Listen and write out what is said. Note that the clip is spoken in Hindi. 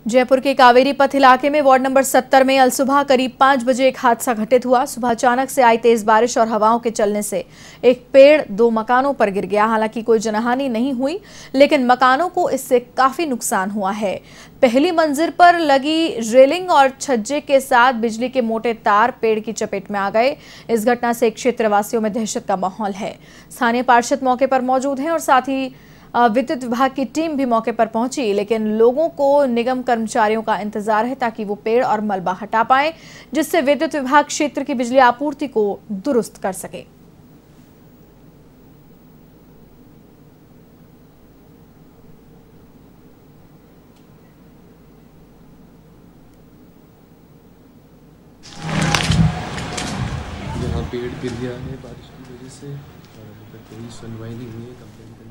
जयपुर के कावेरी पथ इलाके में वार्ड नंबर 70 में अलसुबह करीब 5 बजे एक हादसा घटित हुआ। सुबह अचानक से आई तेज बारिश और हवाओं के चलने से एक पेड़ 2 मकानों पर गिर गया। हालांकि कोई जनहानि नहीं हुई, लेकिन मकानों को इससे काफी नुकसान हुआ है। पहली मंजिल पर लगी रेलिंग और छज्जे के साथ बिजली के मोटे तार पेड़ की चपेट में आ गए। इस घटना से क्षेत्रवासियों में दहशत का माहौल है। स्थानीय पार्षद मौके पर मौजूद हैं और साथ ही विद्युत विभाग की टीम भी मौके पर पहुंची, लेकिन लोगों को निगम कर्मचारियों का इंतजार है ताकि वो पेड़ और मलबा हटा पाएं, जिससे विद्युत विभाग क्षेत्र की बिजली आपूर्ति को दुरुस्त कर सके। यहाँ पेड़ गिर गया है बारिश की वजह से और अभी तक कोई सुनवाई नहीं हुई है कंप्लेंट